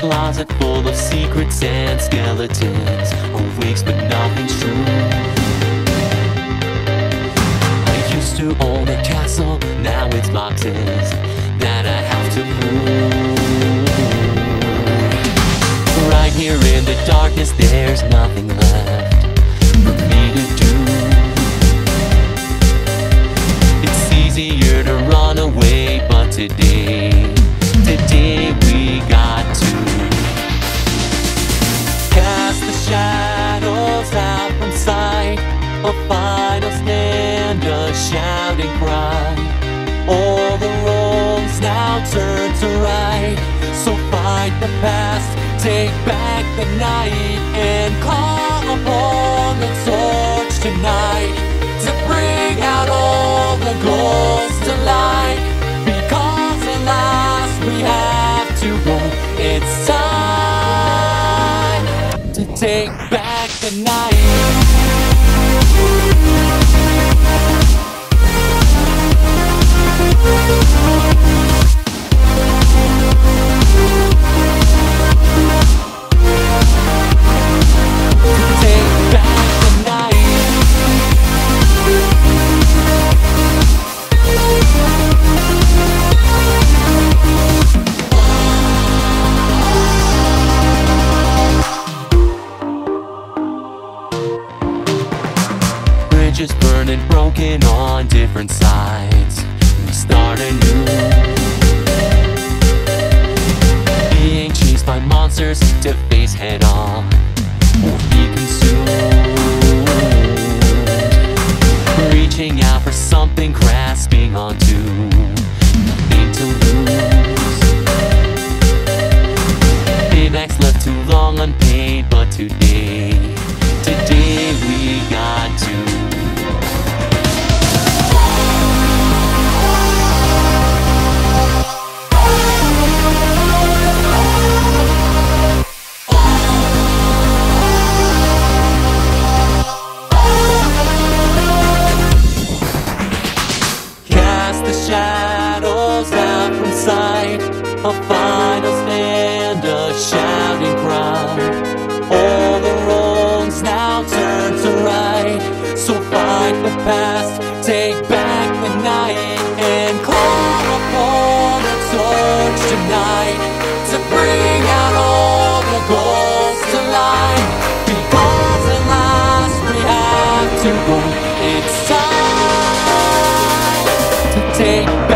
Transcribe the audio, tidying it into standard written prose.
closet full of secrets and skeletons, awakes but nothing's true. I used to own a castle, now it's boxes that I have to move. Right here in the darkness, there's nothing left for me to do. It's easier to run away, but today we got to cast the shadows out from sight, a final stand, a shouting cry. All the wrongs now turn to right, so fight the past, take back the night, and call upon the torch tonight to bring out all the ghosts to light. Because at last we have to go, it's time to take back the night. Bridges burning, broken on different sides. We start anew, being chased by monsters to face head on or be consumed. Reaching out for something, grasping onto nothing to lose. Paybacks left too long unpaid, but today we got to cast the shadows out from sight, a final stand, a shouting cry. All the wrongs now turn to right, so fight the past, take back the night, and call upon a torch tonight to bring out all the ghosts to light. Because at last we have to go, it's time to take back